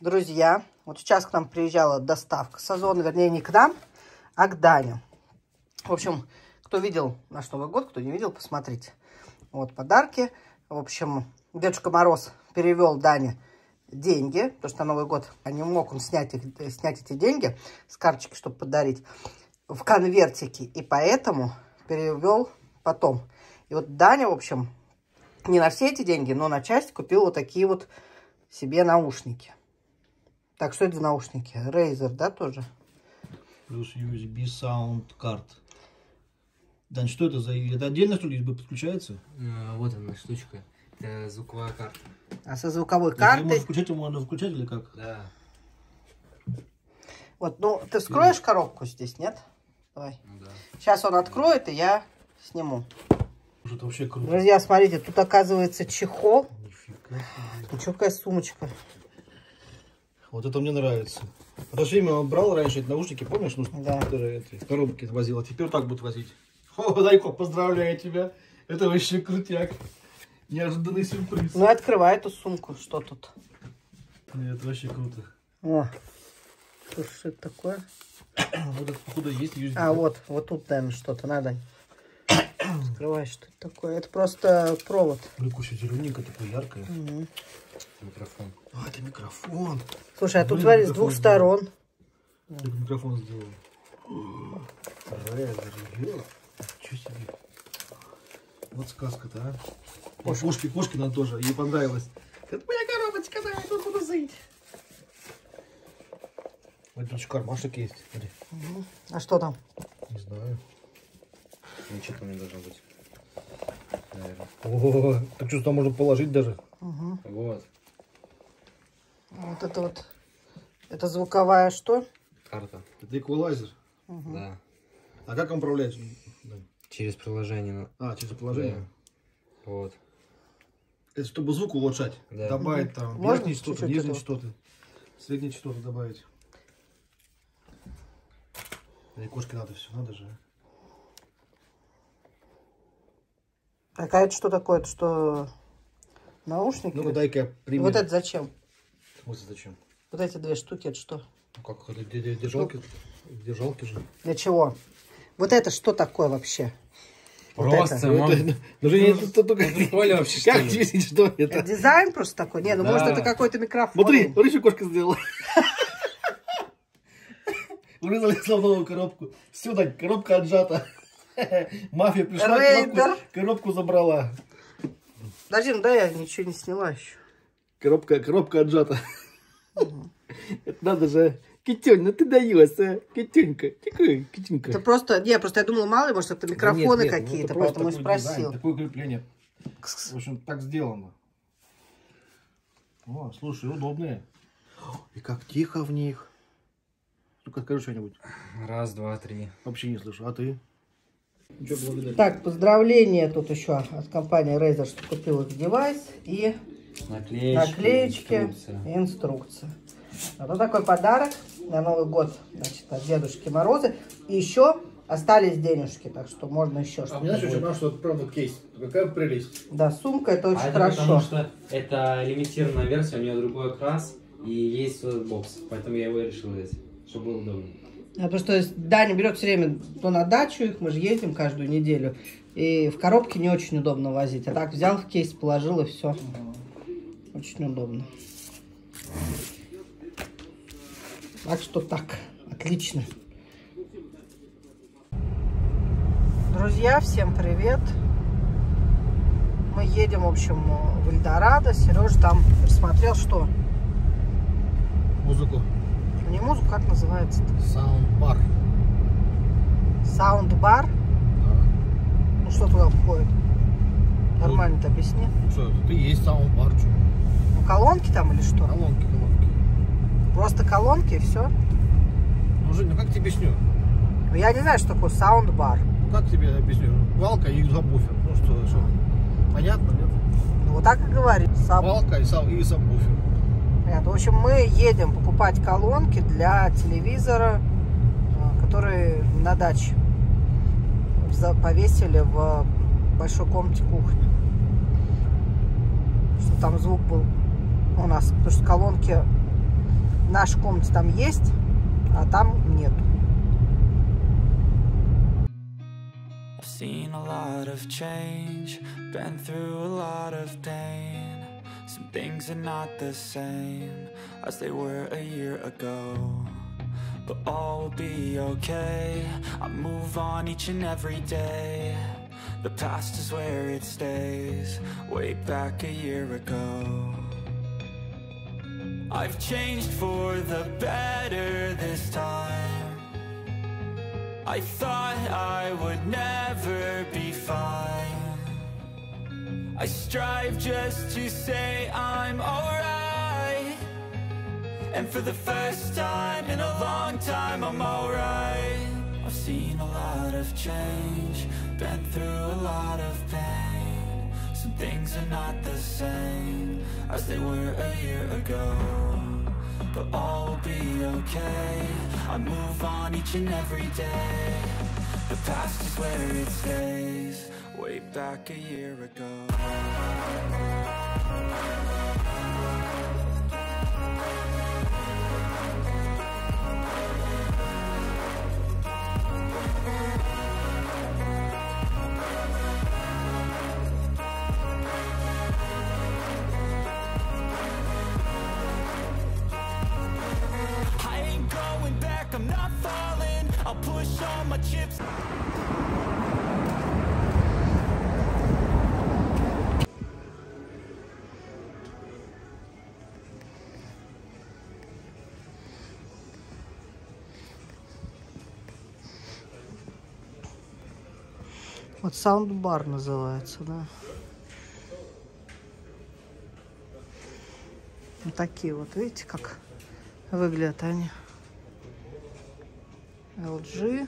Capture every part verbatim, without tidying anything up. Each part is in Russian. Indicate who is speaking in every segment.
Speaker 1: Друзья, вот сейчас к нам приезжала доставка с Озона, вернее, не к нам, а к Дане. В общем, кто видел наш Новый год, кто не видел, посмотрите. Вот подарки. В общем, Дедушка Мороз перевел Дане деньги, потому что на Новый год не мог он снять, их, снять эти деньги с карточки, чтобы подарить, в конвертике. И поэтому перевел потом. И вот Даня, в общем, не на все эти деньги, но на часть купил вот такие вот себе наушники. Так, что это за наушники? Razer, да, тоже?
Speaker 2: Плюс ю эс би Sound Card. Дань, что это за... Это отдельно, что ли, ю эс би подключается?
Speaker 3: А, вот она штучка. Это звуковая карта.
Speaker 1: А со звуковой
Speaker 2: Если
Speaker 1: картой...
Speaker 2: можно включать, его можно включать или как?
Speaker 3: Да.
Speaker 1: Вот, ну, ты вскроешь коробку здесь, нет? Давай.
Speaker 3: Ну, да.
Speaker 1: Сейчас он откроет, и я сниму.
Speaker 2: Это вообще круто.
Speaker 1: Друзья, смотрите, тут оказывается чехол.
Speaker 2: Нифига себе.
Speaker 1: И что, какая сумочка?
Speaker 2: Вот это мне нравится. А то все время он брал раньше эти наушники, помнишь? Ну,
Speaker 1: Да.
Speaker 2: Которые эти, в коробке возил, а теперь так будет возить. О, Дайко, поздравляю тебя. Это вообще крутяк. Неожиданный сюрприз.
Speaker 1: Ну, открывай эту сумку. Что тут?
Speaker 2: Нет, это вообще круто.
Speaker 1: О, слушай, что это такое?
Speaker 2: Вот это, походу, есть ю эс би.
Speaker 1: А, вот, вот тут, наверное, что-то надо. Открывай, что это такое? Это просто провод.
Speaker 2: Прикуси зелененькое, такое яркое.
Speaker 1: Угу.
Speaker 3: Микрофон.
Speaker 2: А, это микрофон.
Speaker 1: Слушай, а тут,
Speaker 2: Блин,
Speaker 1: смотри, с
Speaker 2: микрофон
Speaker 1: двух сторон.
Speaker 2: Как микрофон сделал. Рэзер, чё себе. Вот сказка-то, а. И кошки, кошки нам тоже, ей понравилось. Это моя коробочка, да, я тут буду жить. Вот тут кармашек есть. Смотри.
Speaker 1: Угу. А что там?
Speaker 2: Не знаю.
Speaker 3: Ничего там не должно быть. Наверное.
Speaker 2: О, так что там можно положить даже.
Speaker 1: Угу.
Speaker 3: Вот.
Speaker 1: Вот это вот. Это звуковая что?
Speaker 3: Карта.
Speaker 2: Это эквалайзер.
Speaker 1: Угу.
Speaker 3: Да.
Speaker 2: А как он управлять?
Speaker 3: Через приложение.
Speaker 2: А, через приложение.
Speaker 3: Да. Вот.
Speaker 2: Это чтобы звук улучшать.
Speaker 3: Да.
Speaker 2: Добавить там
Speaker 1: Можно
Speaker 2: верхние частоты,
Speaker 1: чуть-чуть
Speaker 2: нижние
Speaker 1: этого?
Speaker 2: частоты, средние частоты добавить. Да и кошке надо все, надо же.
Speaker 1: Так, а это что такое? Это что? Наушники?
Speaker 2: Ну-ка, дай-ка я
Speaker 1: И
Speaker 2: пример.
Speaker 1: вот это зачем?
Speaker 2: В смысле зачем?
Speaker 1: Вот эти две штуки, это что?
Speaker 2: Ну как, это де- де- держалки? Держалки же.
Speaker 1: Для чего? Вот это что такое вообще?
Speaker 3: Просто,
Speaker 1: это.
Speaker 3: мам.
Speaker 2: Это- ну, же я тут только...
Speaker 3: в школе вообще, что
Speaker 2: Как
Speaker 3: ли?
Speaker 2: объяснить, что
Speaker 1: Это
Speaker 2: это?
Speaker 1: дизайн просто такой? Не, ну
Speaker 3: Да.
Speaker 1: может это какой-то микрофон.
Speaker 2: Смотри, смотри, что кошка сделала. Уже залезла в новую коробку. Все, Дань, коробка отжата. Мафия пришла,
Speaker 1: Рейдер.
Speaker 2: коробку, коробку забрала.
Speaker 1: Подожди, ну да, я ничего не сняла еще.
Speaker 2: Коробка, коробка отжата. Это надо же. Китюнь, ну ты даешь, а? Китюнька, тихо, китюнька.
Speaker 1: Это просто, не, просто я думала, мало ли, может это микрофоны
Speaker 2: Да нет, нет, ну
Speaker 1: какие-то,
Speaker 2: это просто
Speaker 1: поэтому и
Speaker 2: такой
Speaker 1: спросил.
Speaker 2: дизайн, такое крепление. В общем, так сделано. О, слушай, удобные. И как тихо в них. Ну-ка, скажи что-нибудь.
Speaker 3: Раз, два, три.
Speaker 2: Вообще не слышу. А ты? Ничего, благодарю.
Speaker 1: Так, поздравления тут еще от компании Razer, что купил их девайс и
Speaker 3: Наклеечки.
Speaker 1: наклеечки
Speaker 3: инструкция.
Speaker 1: и инструкция. А вот такой подарок на Новый год, значит, от Дедушки Мороза. И еще остались денежки, так что можно еще
Speaker 2: А
Speaker 1: что-то.
Speaker 2: мне знаешь, очень
Speaker 1: будет.
Speaker 2: нравится, что это правда кейс. Какая прелесть.
Speaker 1: Да, сумка, это очень
Speaker 3: А это
Speaker 1: хорошо.
Speaker 3: потому что это лимитированная версия, у нее другой окрас и есть вот этот бокс. Поэтому я его и решил взять, чтобы было удобно.
Speaker 1: А то, что Даня берет все время то на дачу их, мы же ездим каждую неделю. И в коробке не очень удобно возить. А так взял в кейс, положил и все. Очень удобно. Так что так, отлично. Друзья, всем привет. Мы едем, в общем, в Эльдорадо. Сережа там присмотрел, что?
Speaker 2: Музыку.
Speaker 1: Не музыку, как называется-то?
Speaker 2: Саундбар.
Speaker 1: Саундбар.
Speaker 2: Да.
Speaker 1: Ну что туда входит? Нормально-то объясни.
Speaker 2: Ну что, ты есть саундбар. Что?
Speaker 1: Ну, колонки там или что?
Speaker 2: Колонки, колонки.
Speaker 1: Просто колонки и все.
Speaker 2: Ну, Жень, ну как тебе объясню?
Speaker 1: Ну, я не знаю, что такое саундбар.
Speaker 2: Ну как тебе объясню? Валка и сабвуфер. Ну что, что? Понятно, нет?
Speaker 1: Ну, вот так и говорит. Саб...
Speaker 2: Валка и, саб... и сабвуфер.
Speaker 1: Понятно. В общем, мы едем покупать колонки для телевизора, который на даче повесили в большой комнате кухни. Чтобы там звук был у нас. Потому что колонки в нашей комнате там есть, а там нету.
Speaker 4: Seen a lot of change, been through a lot of pain. Some things are not the same as they were a year ago, but all will be okay. I move on each and every day. The past is where it stays, way back a year ago. I've changed for the better this time. I thought I would never be fine. I strive just to say I'm alright, and for the first time in a long time I'm alright. I've seen a lot of change, been through a lot of pain. Some things are not the same as they were a year ago, but all will be okay. I move on each and every day. The past is where it stays, way back a year ago. I'm not falling, I'll push all my chips.
Speaker 1: Вот саундбар называется, да. Вот такие вот, видите, как выглядят они. эл джи.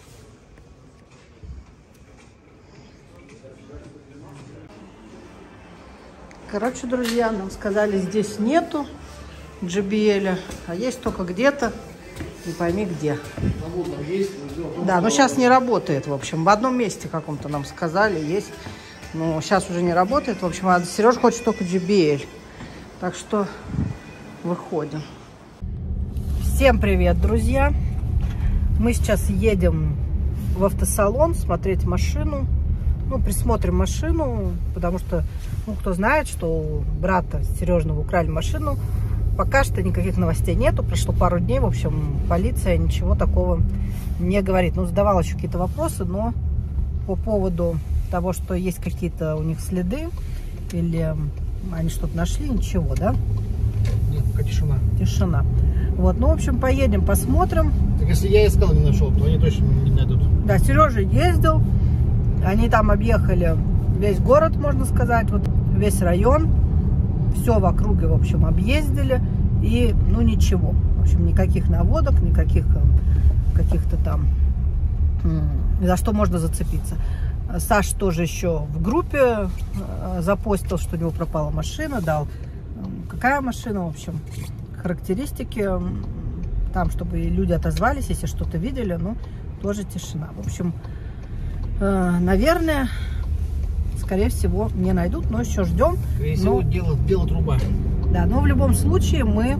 Speaker 1: Короче, друзья, нам сказали, здесь нету джей би эл, а есть только где-то, не пойми где. Да, но сейчас не работает, в общем. В одном месте каком-то нам сказали, есть. Но сейчас уже не работает. В общем, а Сережа хочет только джей би эл. Так что выходим. Всем привет, друзья! Мы сейчас едем в автосалон смотреть машину. Ну, присмотрим машину, потому что, ну, кто знает, что у брата Сережного украли машину. Пока что никаких новостей нету. Прошло пару дней, в общем, полиция ничего такого не говорит. Ну, задавала еще какие-то вопросы, но по поводу того, что есть какие-то у них следы или они что-то нашли, ничего, да?
Speaker 2: Нет, пока тишина.
Speaker 1: Тишина. Вот, ну, в общем, поедем, посмотрим.
Speaker 2: Так если я искал, не нашел, то они точно не найдут.
Speaker 1: Да, Сережа ездил. Они там объехали весь город, можно сказать, вот весь район. Все в округе, в общем, объездили. И, ну, ничего. В общем, никаких наводок, никаких каких-то там, за что можно зацепиться. Саш тоже еще в группе запостил, что у него пропала машина, дал какая машина, в общем, характеристики, там, чтобы люди отозвались, если что-то видели, ну, тоже тишина. В общем, э, наверное, скорее всего, не найдут, но еще ждем.
Speaker 2: Скорее всего, дело, дело труба.
Speaker 1: Да, но в любом случае мы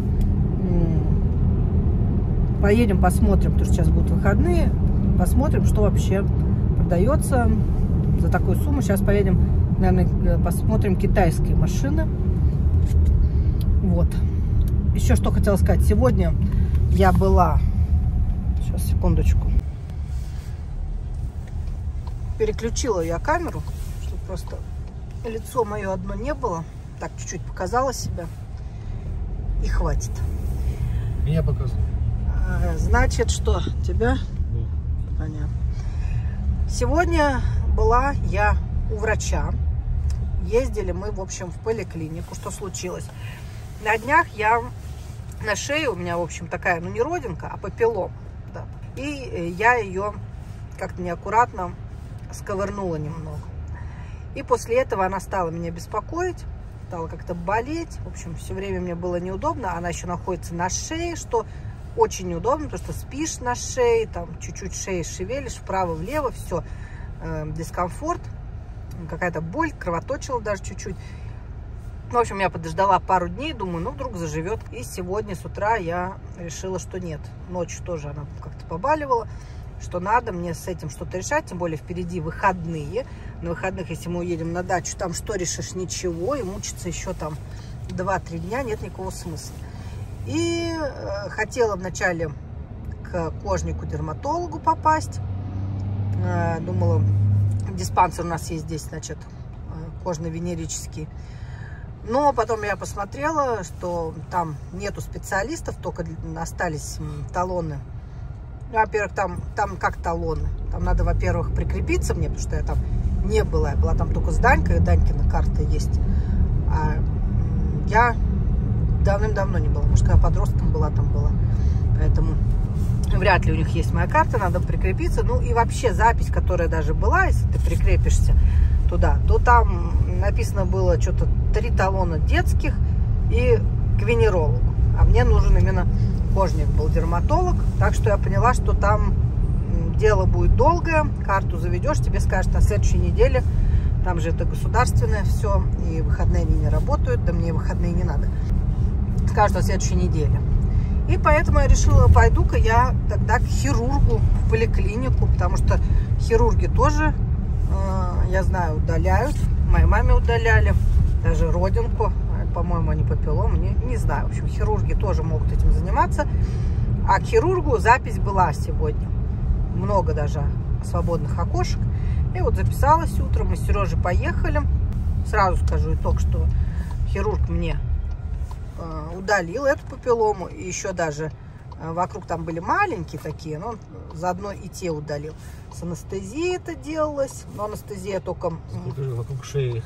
Speaker 1: поедем, посмотрим, потому что сейчас будут выходные, посмотрим, что вообще продается за такую сумму. Сейчас поедем, наверное, посмотрим китайские машины. Вот. Еще что хотела сказать. Сегодня я была... Сейчас, секундочку. Переключила я камеру, чтобы просто лицо мое одно не было. Так, чуть-чуть показала себя. И хватит.
Speaker 2: Меня показывают.
Speaker 1: Значит, что? Тебя?
Speaker 2: Да.
Speaker 1: Понятно. Сегодня была я у врача. Ездили мы, в общем, в поликлинику. Что случилось? На днях я на шее, у меня, в общем, такая, ну, не родинка, а папиллом. Да. И я ее как-то неаккуратно сковырнула немного. И после этого она стала меня беспокоить, стала как-то болеть. В общем, все время мне было неудобно. Она еще находится на шее, что очень неудобно, потому что спишь на шее, там чуть-чуть шеей шевелишь, вправо-влево, все, э, дискомфорт, какая-то боль, кровоточила даже чуть-чуть. В общем, я подождала пару дней, думаю, ну, вдруг заживет. И сегодня с утра я решила, что нет. Ночью тоже она как-то побаливала, что надо мне с этим что-то решать. Тем более впереди выходные. На выходных, если мы уедем на дачу, там что решишь? Ничего. И мучиться еще там два-три дня нет никакого смысла. И э, хотела вначале к кожнику-дерматологу попасть. Э, думала, диспансер у нас есть здесь, значит, кожно-венерический. Но потом я посмотрела, что там нету специалистов, только остались талоны. Во-первых, там, там как талоны. Там надо, во-первых, прикрепиться мне, потому что я там не была. Я была там только с Данькой, Данькина карта есть. А я давным-давно не была. Может, когда подростком была, там была. Поэтому вряд ли у них есть моя карта, надо прикрепиться. Ну и вообще запись, которая даже была, если ты прикрепишься туда, то там написано было что-то три талона детских и к венерологу. А мне нужен именно кожник, был дерматолог. Так что я поняла, что там дело будет долгое. Карту заведешь, тебе скажут на следующей неделе. Там же это государственное все, и выходные они не работают. Да мне выходные не надо. Скажут на следующей неделе. И поэтому я решила, пойду-ка я тогда к хирургу в поликлинику, потому что хирурги тоже, э, я знаю, удаляют. Моей маме удаляли, даже родинку, по-моему, они папиллому, не, не знаю. В общем, хирурги тоже могут этим заниматься. А к хирургу запись была сегодня. Много даже свободных окошек. И вот записалась утром, мы с Сережей поехали. Сразу скажу итог, что хирург мне удалил эту папиллому, и еще даже вокруг там были маленькие такие, но он заодно и те удалил. С анестезией это делалось, но анестезия только...
Speaker 2: Вокруг шеи.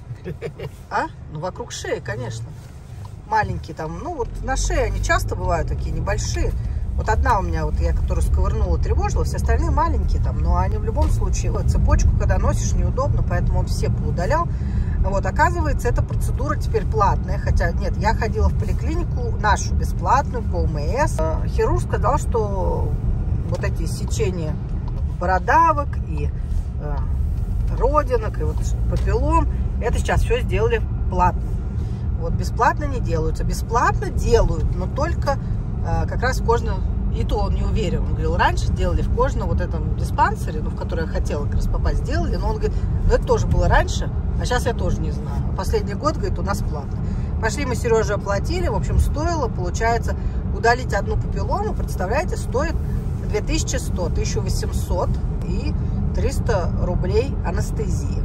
Speaker 1: А? Ну, вокруг шеи, конечно. Маленькие там, ну, вот на шее они часто бывают такие небольшие. Вот одна у меня, вот я, которую сковырнула, тревожила, все остальные маленькие там, но они в любом случае, вот, цепочку, когда носишь, неудобно, поэтому он все поудалял. Вот, оказывается, эта процедура теперь платная, хотя нет, я ходила в поликлинику нашу бесплатную по ОМС. Хирург сказал, что вот эти сечения бородавок и э, родинок, и вот папиллом, это сейчас все сделали платно. Вот, бесплатно не делаются. Бесплатно делают, но только э, как раз в кожном, и то он не уверен. Он говорил, раньше делали в кожном вот этом диспансере, ну, в который я хотела как раз попасть, сделали, но он говорит, ну, это тоже было раньше. А сейчас я тоже не знаю. Последний год, говорит, у нас платно. Пошли мы Сереже оплатили. В общем, стоило, получается, удалить одну папиллому, представляете, стоит две тысячи сто, тысяча восемьсот и триста рублей анестезии.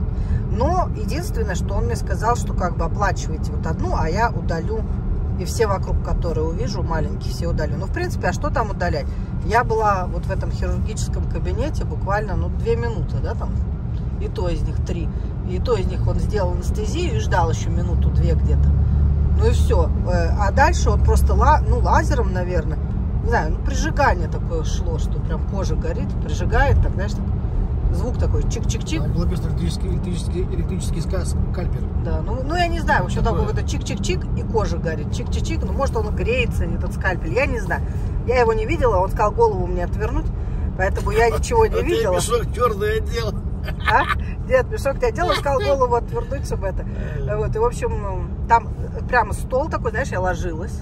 Speaker 1: Но единственное, что он мне сказал, что как бы оплачиваете вот одну, а я удалю и все вокруг, которые увижу, маленькие, все удалю. Ну, в принципе, а что там удалять? Я была вот в этом хирургическом кабинете буквально, ну, две минуты, да, там, и то из них три. И то из них он сделал анестезию и ждал еще минуту-две где-то. Ну и все. А дальше он просто, ла, ну, лазером, наверное, не знаю, ну, прижигание такое шло, что прям кожа горит, прижигает, так, знаешь, так, звук такой, чик-чик-чик.
Speaker 2: Там был электрический, электрический, электрический скальпер.
Speaker 1: Да, ну, ну я не знаю, вообще такой вот чик-чик-чик, и кожа горит, чик-чик-чик, ну, может, он греется, этот скальпель, я не знаю. Я его не видела, он сказал голову мне отвернуть, поэтому я ничего не видела.
Speaker 2: Мешок черный одел.
Speaker 1: А? Нет, мешок ты одел, сказал голову отвернуть, чтобы это. Вот, и, в общем, там прямо стол такой, знаешь, я ложилась.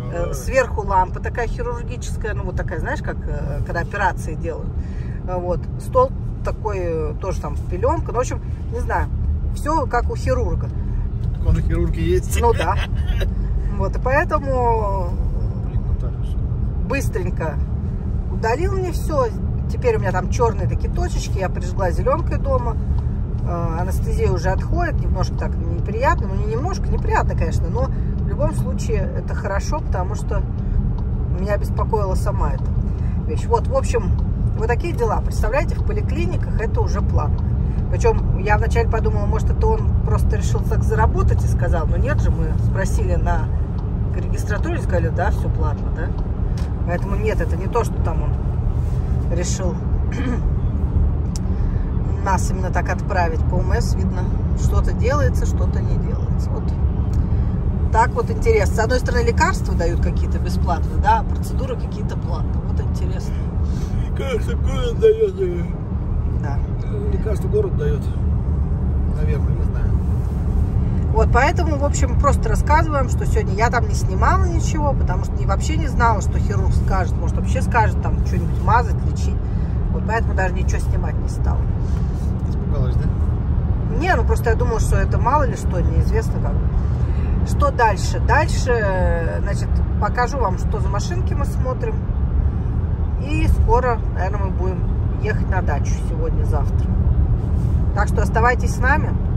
Speaker 1: Сверху лампа такая хирургическая, ну, вот такая, знаешь, как когда операции делают. Вот, стол такой, тоже там пеленка, ну, в общем, не знаю, все как у хирурга.
Speaker 2: Так он у хирурга есть.
Speaker 1: Ну, да. Вот, и поэтому быстренько удалил мне все. Теперь у меня там черные такие точечки, я прижгла зеленкой дома. Э, анестезия уже отходит, немножко так неприятно, ну не немножко, неприятно, конечно, но в любом случае это хорошо, потому что меня беспокоила сама эта вещь. Вот, в общем, вот такие дела. Представляете, в поликлиниках это уже платно. Причем я вначале подумала, может, это он просто решил так заработать и сказал, но нет же, мы спросили на регистратуре, сказали, да, все платно, да. Поэтому нет, это не то, что там он решил нас именно так отправить по ОМС. Видно, что-то делается, что-то не делается. Вот так вот интересно. С одной стороны, лекарства дают какие-то бесплатно, да, а процедуры какие-то платные. Вот интересно.
Speaker 2: Кажется, город дает.
Speaker 1: Да.
Speaker 2: Лекарство город дает. Наверное, не знаю.
Speaker 1: Вот, поэтому, в общем, просто рассказываем, что сегодня я там не снимала ничего, потому что вообще не знала, что хирург скажет. Может, вообще скажет там что-нибудь мазать, лечить. Вот, поэтому даже ничего снимать не стала.
Speaker 2: Испугалась, да?
Speaker 1: Не, ну просто я думала, что это мало ли что, неизвестно как. Что дальше? Дальше, значит, покажу вам, что за машинки мы смотрим. И скоро, наверное, мы будем ехать на дачу сегодня-завтра. Так что оставайтесь с нами.